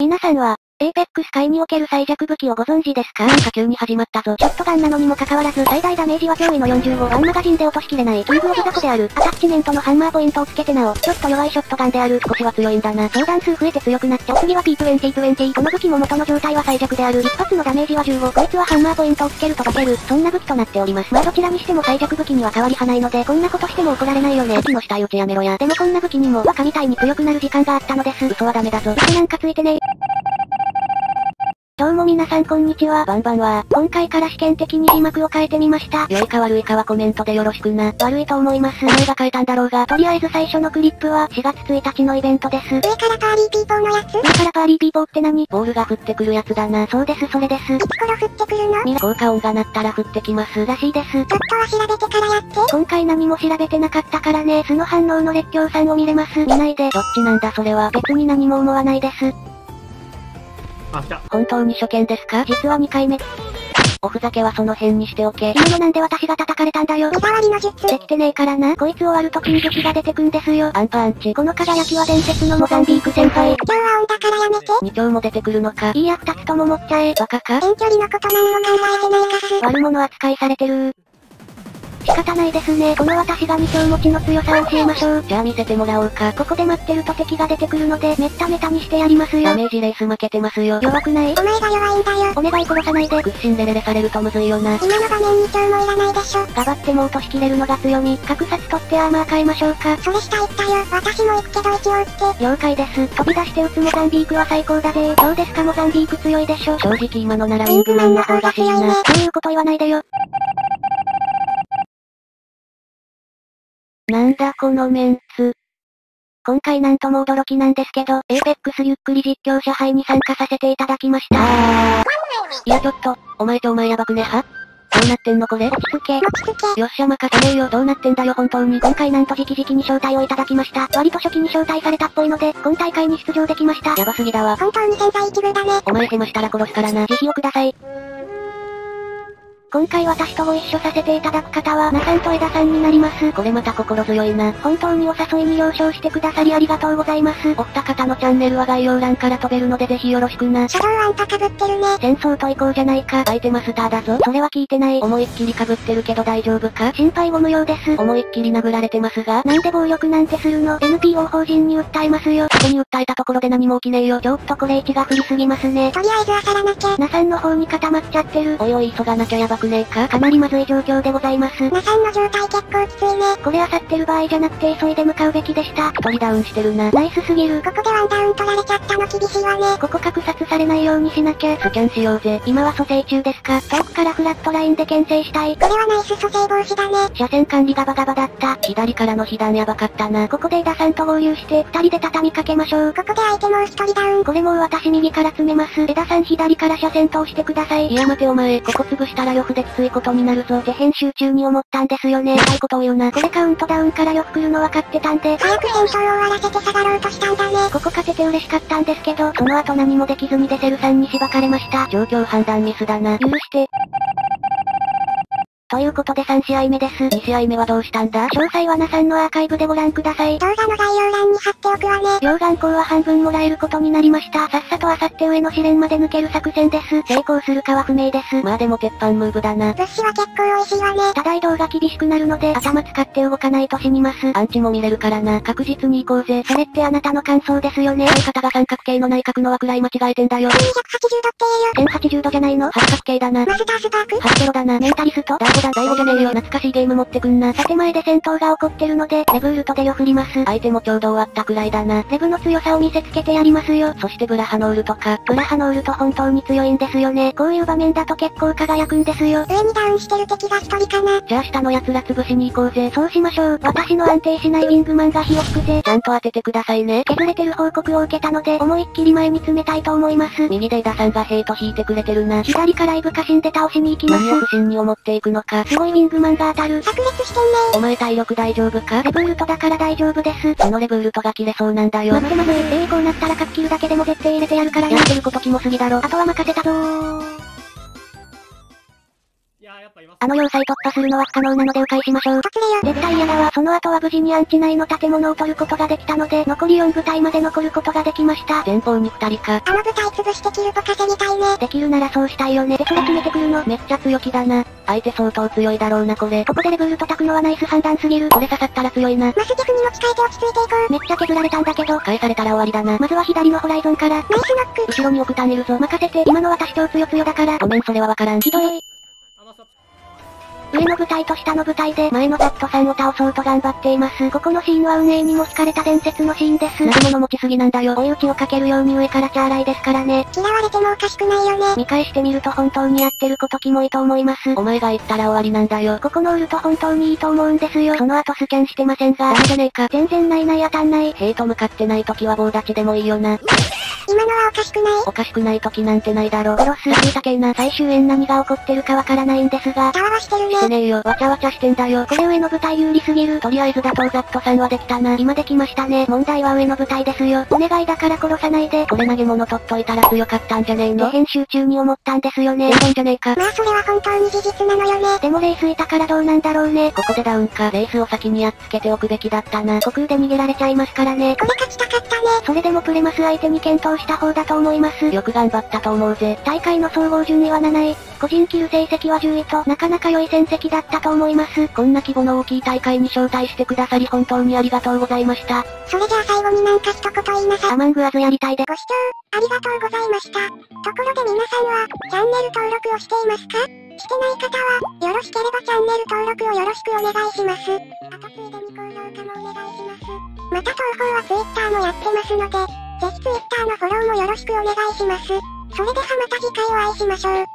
皆さんは、エーペックス界における最弱武器をご存知ですか？ なんか急に始まったぞ。 ショットガンなのにもかかわらず、最大ダメージは驚異の45ガンマガジンで落としきれない、キングオブザコである。アタッチメントのハンマーポイントをつけてなお、ちょっと弱いショットガンである。 少しは強いんだな。 相談数増えて強くなっちゃう。次は P2020。この武器も元の状態は最弱である。一発のダメージは15。こいつはハンマーポイントをつけると化ける。そんな武器となっております。まあどちらにしても最弱武器には変わりはないので、こんなことしても怒られないよね。 武器の下打ちやめろや。 でもこんな武器にも、若みたいに強くなる時間があったのです。 嘘はダメだぞ。 嘘なんかついてね。どうも皆さんこんにちは。 バンバンは、 今回から試験的に字幕を変えてみました。 良いか悪いかはコメントでよろしくな。 悪いと思います。 お前が変えたんだろうが。 とりあえず最初のクリップは4月1日のイベントです。 上からパーリーピーポーのやつ？ 上からパーリーピーポーって何？ ボールが降ってくるやつだな。 そうですそれです。 いつ頃降ってくるの？ 効果音が鳴ったら降ってきます。 らしいです。ちょっとは調べてからやって。 今回何も調べてなかったからね。素の反応の列強さんを見れます。見ないで。 どっちなんだそれは。 別に何も思わないです。 本当に初見ですか？ 実は2回目。 おふざけはその辺にしておけ。 いいのなんで私が叩かれたんだよ。 身代わりの術。 できてねえからな。こいつ終わるときに武器が出てくんですよ。 アンパンチ。 この輝きは伝説のモザンビーク先輩。 今日はオンだからやめて。 2丁も出てくるのか。 いいや2つとも持っちゃえ。 バカか？ 遠距離のこと何も考えてないかす。 悪者扱いされてる。仕方ないですね。この私が2丁持ちの強さを教えましょう。 じゃあ見せてもらおうか。 ここで待ってると敵が出てくるので、めっためたにしてやりますよ。 ダメージレース負けてますよ。 弱くない？ お前が弱いんだよ。 お願い殺さないで。 屈伸レレレされるとむずいよな。 今の場面2丁もいらないでしょ。 ガバっても落としきれるのが強み。格殺取ってアーマー変えましょうか。 それした言ったよ。私も行くけど一応撃って。 了解です。飛び出して撃つモザンビークは最高だぜ。どうですかモザンビーク強いでしょ。 正直今のならウィングマンの方が強いな。 そういうこと言わないでよ。なんだこのメンツ。今回なんとも驚きなんですけど、エーペックスゆっくり実況者杯に参加させていただきました。 いやちょっと、お前やばくねは？どうなってんのこれ？ 落ち着け。 よっしゃ任せねえよ。どうなってんだよ本当に。 今回なんと直々に招待をいただきました。割と初期に招待されたっぽいので、今大会に出場できました。 やばすぎだわ。 本当に千載一遇だね。 お前ヘマしたら殺すからな。 慈悲をください。今回私とご一緒させていただく方は、ナさんと枝さんになります。 これまた心強いな。 本当にお誘いに了承してくださりありがとうございます。 お二方のチャンネルは概要欄から飛べるのでぜひよろしくな。 シャドウあんた被ってるね。 戦争と行こうじゃないか。 相手マスターだぞ。 それは聞いてない。 思いっきり被ってるけど大丈夫か？ 心配ご無用です。 思いっきり殴られてますが。 なんで暴力なんてするの？ NPO 法人に訴えますよ。 ここに訴えたところで何も起きねえよ。 ちょっとこれ位置が振りすぎますね。 とりあえず焦らなきゃ。 ナさんの方に固まっちゃってる。 おいおい急がなきゃやばくねえか？ かなりまずい状況でございます。 ナさんの状態結構きついね。 これ漁ってる場合じゃなくて急いで向かうべきでした。 一人ダウンしてるな。 ナイスすぎる。 ここでワンダウン取られちゃったの厳しいわね。 ここ格殺されないようにしなきゃ。 スキャンしようぜ。 今は蘇生中ですか？遠くからフラットラインで牽制したい。 これはナイス蘇生防止だね。 車線管理ガバガバだった。 左からの被弾やばかったな。 ここで枝さんと合流して二人で畳みかけましょう。 ここで相手もう一人ダウン。 これもう私右から詰めます。枝さん左から車線通してください。 いや待てお前、ここ潰したらよふできついことになるぞ。 って編集中に思ったんですよね。 痛いことを言うな。 これカウントダウンからよく来るの分かってたんで。 早く戦闘を終わらせて下がろうとしたんだね。 ここ勝てて嬉しかったんですけど、その後何もできずにデセルさんにしばかれました。 状況判断ミスだな。 許して。ということで3試合目です。 2試合目はどうしたんだ？ 詳細はナさんのアーカイブでご覧ください。 動画の概要欄に貼っておくわね。 両眼光は半分もらえることになりました。さっさとあさって上の試練まで抜ける作戦です。成功するかは不明です。 まあでも鉄板ムーブだな。 物資は結構美味しいわね。 ただ移動が厳しくなるので頭使って動かないと死にます。 アンチも見れるからな。確実に行こうぜ。 それってあなたの感想ですよね。 相方が三角形の内角の枠らい間違えてんだよ。 280度って言えよ。 1080度じゃないの？ 八角形だな。 マスタースパーク？ ハッケロだな。 メンタリスト？ ダーゴだ。大悟じゃねえよ。懐かしいゲーム持ってくんな。 さて前で戦闘が起こってるので、レブールトでよ振ります。 相手もちょうど終わったくらいだな。 レブの強さを見せつけてやりますよ。 そしてブラハノールとか。 ブラハノールと本当に強いんですよね。こういう場面だと結構輝くんですよ。 上にダウンしてる敵が一人かな。 じゃあ下の奴ら潰しに行こうぜ。 そうしましょう。私の安定しないウィングマンが火を吹くぜ。 ちゃんと当ててくださいね。 削れてる報告を受けたので、思いっきり前に詰めたいと思います。 右で枝さんがヘイト引いてくれてるな。 左からイブカシンで倒しに行きます。 何を不審に思っていくのか。 すごいウィングマンが当たる。 炸裂してんねお前体力大丈夫か？ レブールトだから大丈夫です。 そのレブールトが切れそうなんだよ。 まずいまずい。こうなったらカッキルだけでも絶対入れてやるからやってることキモすぎだろ。 あとは任せたぞー。 要塞突破するのは不可能なので迂回しましょう。 突れよ。 絶対嫌だわ。その後は無事にアンチ内の建物を取ることができたので、残り4部隊まで残ることができました。 前方に2人か。 あの部隊潰してキルポ稼ぎたいね。 できるならそうしたいよね。で、それ決めてくるの。 めっちゃ強気だな。相手相当強いだろうなこれ。 ここでレブール叩くのはナイス判断すぎる。 これ刺さったら強いな。 マスギフに持ち替えて落ち着いていこう。 めっちゃ削られたんだけど。 返されたら終わりだな。 まずは左のホライゾンから。 ナイスノック。 後ろにオクタンいるぞ。 任せて。今の私超強だから。 ごめんそれはわからん。 ひどい。上の部隊と下の部隊で前のザットさんを倒そうと頑張っています。ここのシーンは運営にも惹かれた伝説のシーンです。 なるもの持ちすぎなんだよ。 追い打ちをかけるように上からチャーライですからね。 嫌われてもおかしくないよね。 見返してみると本当にやってることキモいと思います。 お前が言ったら終わりなんだよ。 ここのウルト本当にいいと思うんですよ。その後スキャンしてませんが。 ダメじゃねえか。 全然ない当たんない。 兵と向かってない時は棒立ちでもいいよな。 今のはおかしくない？ おかしくない時なんてないだろ。 殺す。 ラ高えな。 最終円何が起こってるかわからないんですが。 たわわしてるね。 してねえよ。わちゃわちゃしてんだよ。 これ上の部隊有利すぎる。 とりあえず打倒ザットさんはできたな。 今できましたね。問題は上の部隊ですよ。お願いだから殺さないで。 これ投げ物取っといたら強かったんじゃねえの。 編集中に思ったんですよね。 じゃねえか。 まあそれは本当に事実なのよね。 でもレースいたからどうなんだろうね。 ここでダウンか。レースを先にやっつけておくべきだったな。 虚空で逃げられちゃいますからね。 これ勝ちたかったね。 それでもプレマス相手に検討した方だと思います。 よく頑張ったと思うぜ。 大会の総合順位は7位。個人キル成績は10位となかなか良い戦績だったと思います。 こんな規模の大きい大会に招待してくださり本当にありがとうございました。 それじゃあ最後になんか一言言いなさい。 アマングアズやりたいで。 ご視聴、ありがとうございました。ところで皆さんは、チャンネル登録をしていますか？してない方は、よろしければチャンネル登録をよろしくお願いします。あとついでに高評価もお願いします。また投稿は Twitter もやってますので、ぜひ Twitter のフォローもよろしくお願いします。それではまた次回お会いしましょう。